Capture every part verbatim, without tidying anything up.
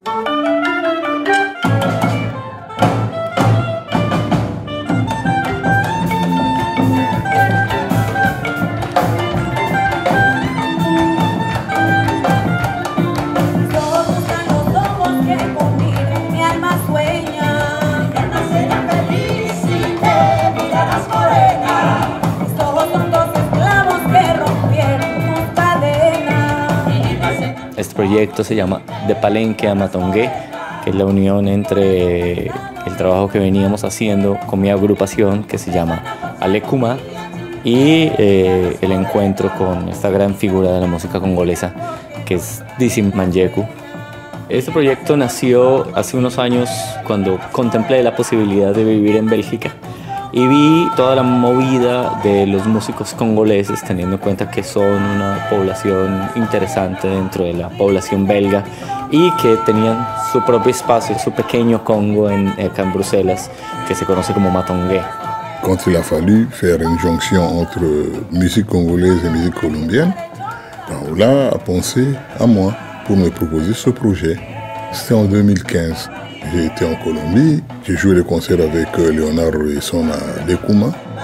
Este proyecto se llama De Palenque a Matongué, que es la unión entre el trabajo que veníamos haciendo con mi agrupación que se llama Alekuma y eh, el encuentro con esta gran figura de la música congolesa que es Dizzy Manjeku. Este proyecto nació hace unos años cuando contemplé la posibilidad de vivir en Bélgica y vi toda la movida de los músicos congoleses, teniendo en cuenta que son una población interesante dentro de la población belga y que tenían su propio espacio, su pequeño Congo en, acá en Bruselas, que se conoce como Matongué. Quand il a fallu faire une jonction entre musique congolaise et musique colombienne, Paola a pensé à moi pour me proposer ce projet. C'était en deux mille quinze. J'ai été en Colombie, j'ai joué les concerts avec Leonardo et son Alekuma.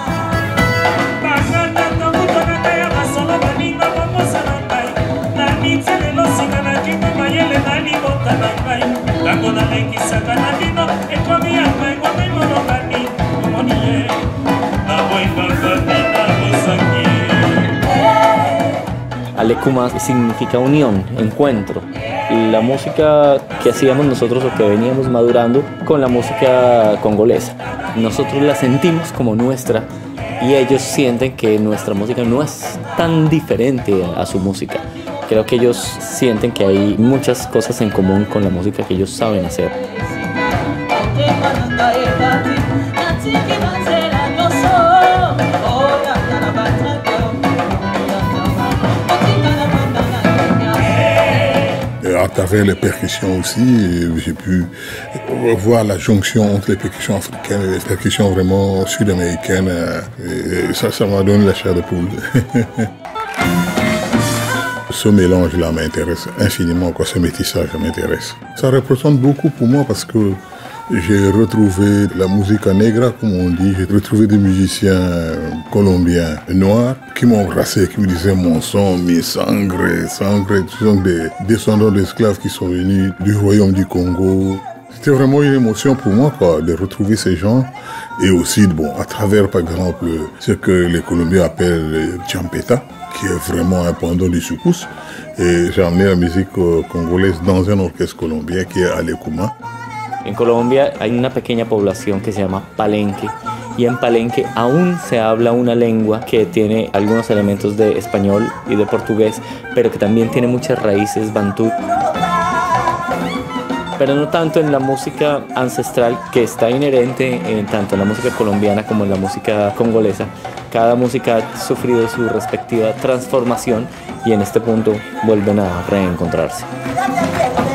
Alekuma significa unión, encuentro. La música que hacíamos nosotros o que veníamos madurando con la música congolesa. Nosotros la sentimos como nuestra y ellos sienten que nuestra música no es tan diferente a su música. Creo que ellos sienten que hay muchas cosas en común con la música que ellos saben hacer. À travers les percussions aussi, j'ai pu voir la jonction entre les percussions africaines et les percussions vraiment sud-américaines. Et ça, ça m'a donné la chair de poule. Ce mélange-là m'intéresse infiniment, quoi, ce métissage m'intéresse. Ça représente beaucoup pour moi parce que j'ai retrouvé la musique negra, comme on dit. J'ai retrouvé des musiciens colombiens noirs qui m'ont embrassé, qui me disaient mon son, mi sangre, sangre. Ce sont des descendants d'esclaves qui sont venus du royaume du Congo. C'était vraiment une émotion pour moi, quoi, de retrouver ces gens. Et aussi, bon, à travers, par exemple, ce que les Colombiens appellent le champeta, qui est vraiment un pendant du soukous. Et j'ai emmené la musique congolaise dans un orchestre colombien qui est Alekuma. En Colombia hay una pequeña población que se llama Palenque y en Palenque aún se habla una lengua que tiene algunos elementos de español y de portugués, pero que también tiene muchas raíces bantú. Pero no tanto en la música ancestral que está inherente en tanto en la música colombiana como en la música congolesa. Cada música ha sufrido su respectiva transformación y en este punto vuelven a reencontrarse.